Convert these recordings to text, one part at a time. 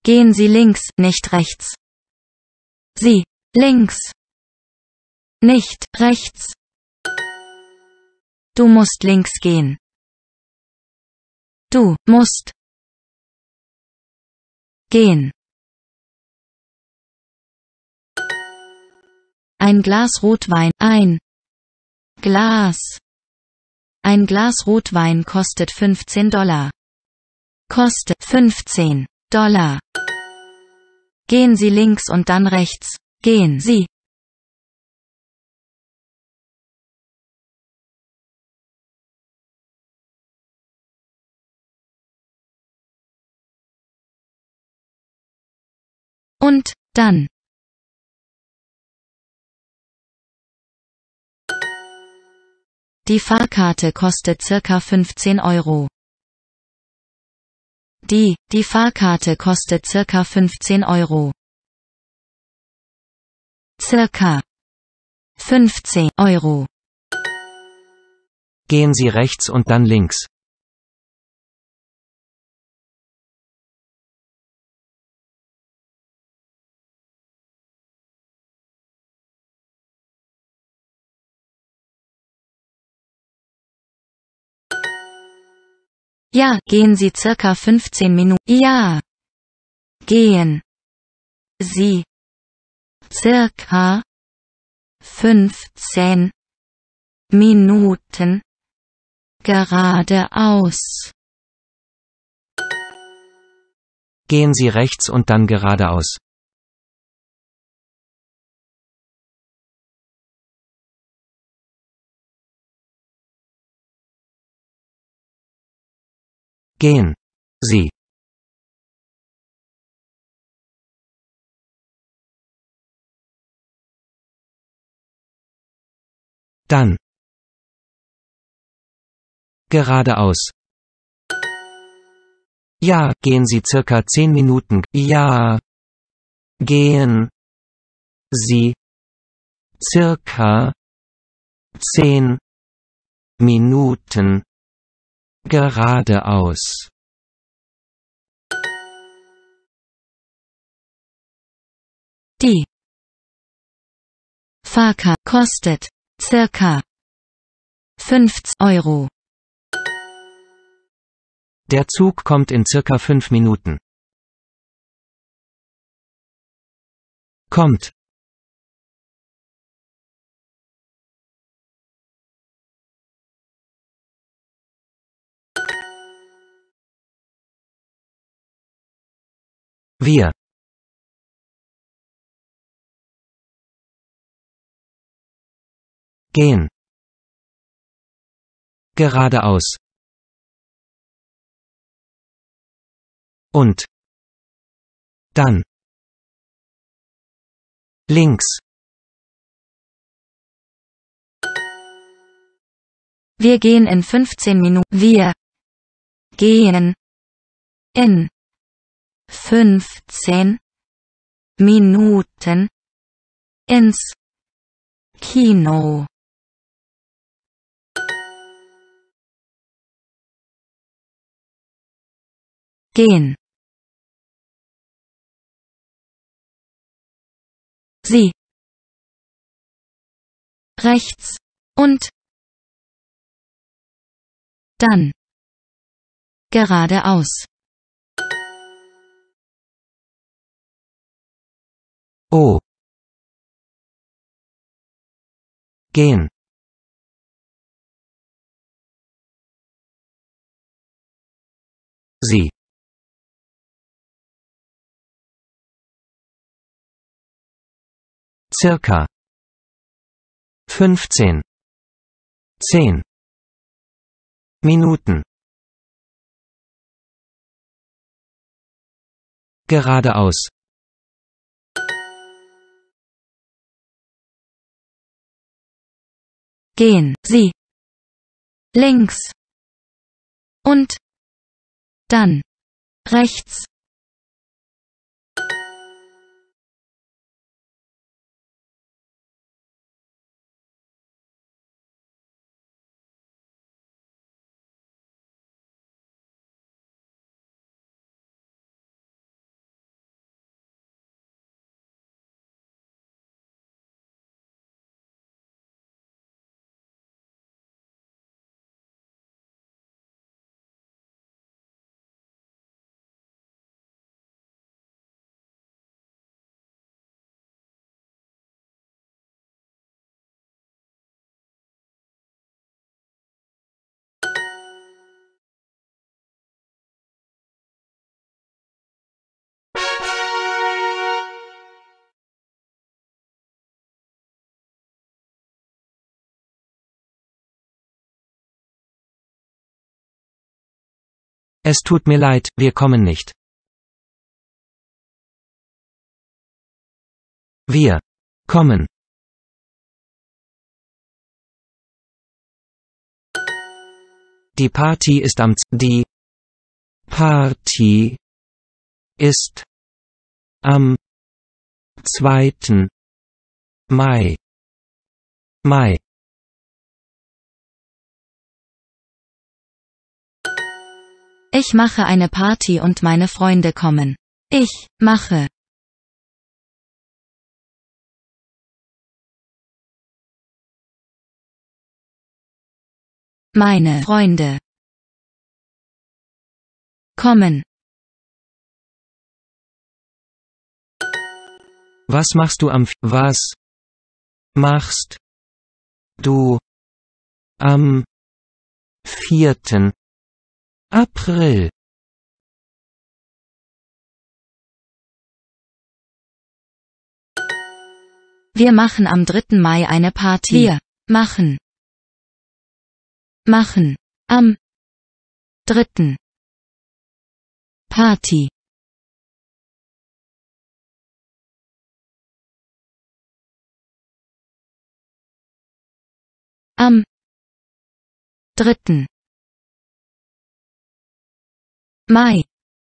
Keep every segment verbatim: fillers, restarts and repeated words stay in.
Gehen Sie links, nicht rechts. Sie, links. Nicht, rechts. Du musst links gehen. Du, musst. Gehen. Ein Glas Rotwein, ein Glas. Ein Glas Rotwein kostet fünfzehn Dollar. Kostet fünfzehn Dollar. Gehen Sie links und dann rechts. Gehen Sie. Und, dann. Die Fahrkarte kostet circa fünfzehn Euro. Die, die Fahrkarte kostet circa fünfzehn Euro. Circa. fünfzehn Euro. Gehen Sie rechts und dann links. Ja, gehen Sie circa fünfzehn Minuten. Ja. Gehen Sie circa fünfzehn Minuten geradeaus. Gehen Sie rechts und dann geradeaus. Gehen Sie. Dann. Geradeaus. Ja, gehen Sie circa zehn Minuten. Ja. Gehen Sie circa zehn Minuten geradeaus. Die Fahrkarte kostet circa fünfzehn Euro. Der Zug kommt in circa fünf Minuten. Kommt. Wir. Gehen. Geradeaus. Und. Dann. Links. Wir gehen in fünfzehn Minuten. Wir gehen in fünfzehn Minuten ins Kino. Gehen Sie rechts und dann geradeaus. Oh. Gehen. Sie. Circa. fünfzehn. zehn. Minuten. Geradeaus. Gehen Sie links und dann rechts. Es tut mir leid, wir kommen nicht. Wir kommen. Die Party ist am Z- Die Party ist am zweiten Mai. Mai. Ich mache eine Party und meine Freunde kommen. Ich mache. Meine Freunde kommen. Was machst du am F- Was machst du am vierten April? Wir machen am dritten Mai eine Party. Wir machen. Machen. Am dritten Party. Am dritten Mai.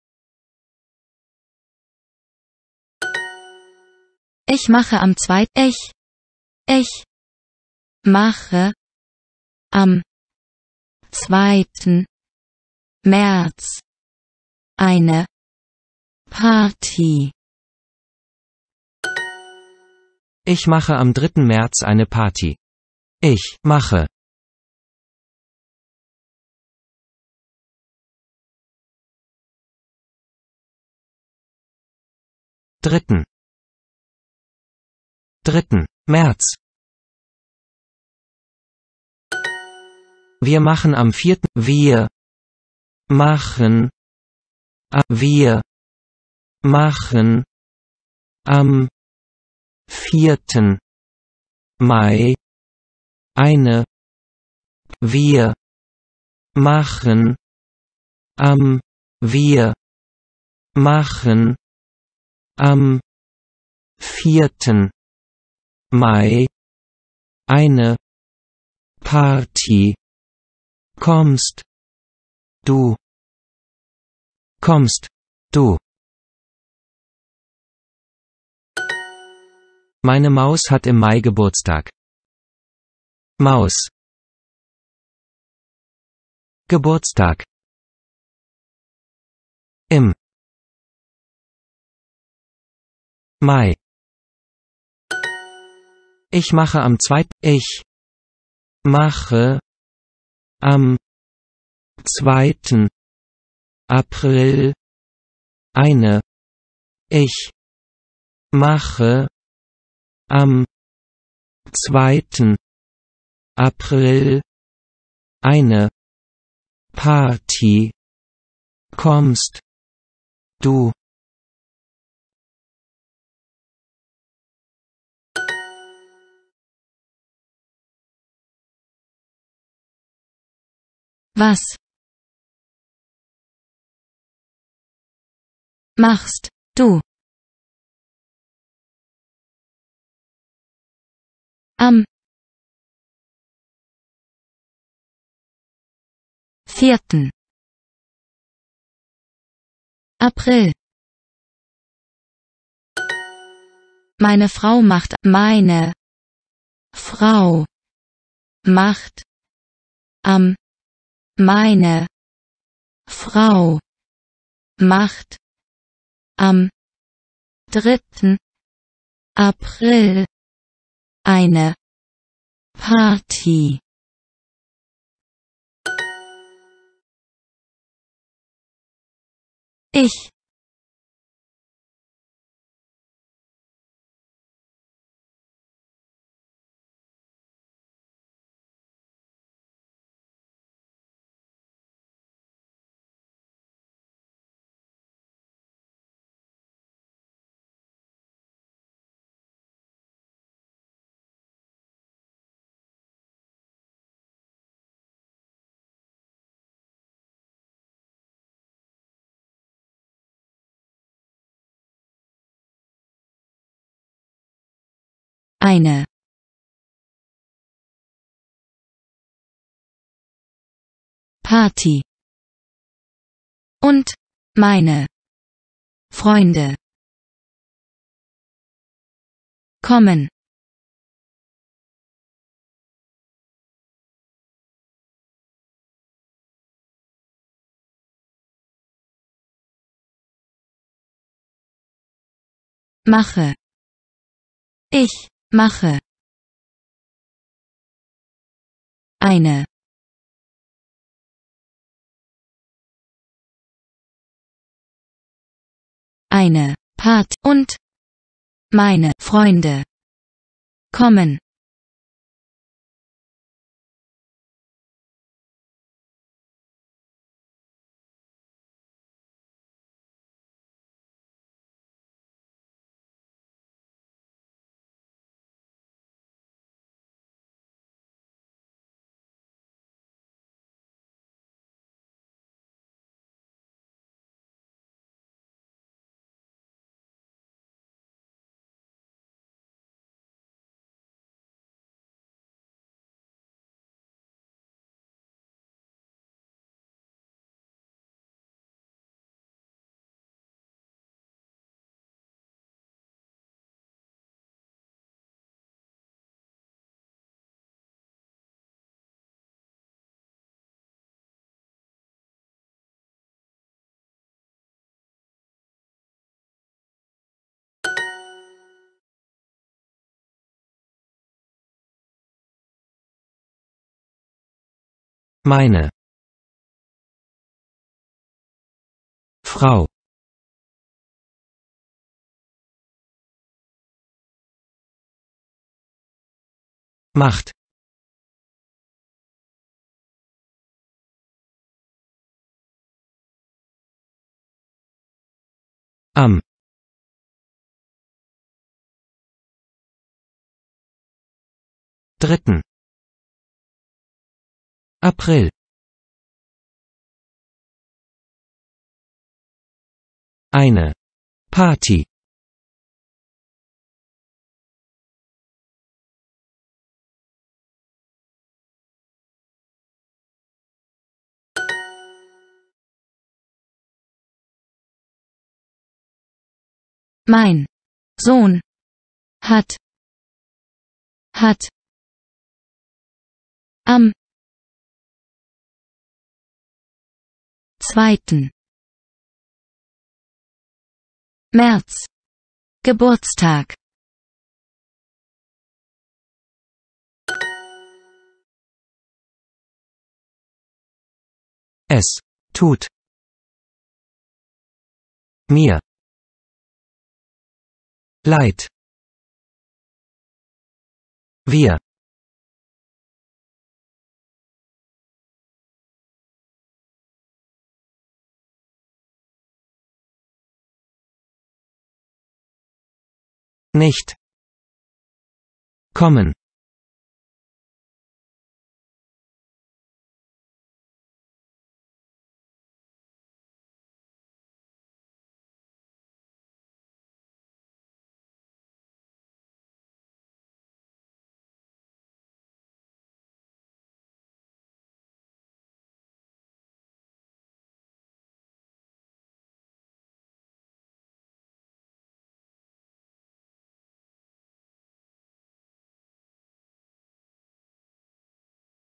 Ich mache am zweiten Ich. Ich mache am zweiten März eine Party. Ich mache am dritten März eine Party. Ich mache. Dritten. Dritten März. Wir machen am vierten Wir machen. a- Wir machen am vierten Mai eine. Wir machen am. Wir machen am vierten Mai eine Party. Kommst du? Kommst du? Meine Maus hat im Mai Geburtstag. Maus. Geburtstag. Im Mai. Ich mache am zweiten. Ich mache am zweiten April eine. Ich mache am zweiten April eine Party. Kommst du? Was machst du am vierten April? Meine Frau macht. Meine Frau macht am. Meine Frau macht am dritten April eine Party. Ich eine Party und meine Freunde kommen. Mache. Ich mache eine eine Party und meine Freunde kommen. Meine Frau. Macht. Am dritten April. Eine Party. Mein Sohn hat hat am zweiten März Geburtstag. Es tut mir leid. Wir nicht kommen.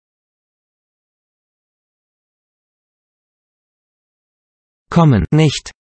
Kommen nicht.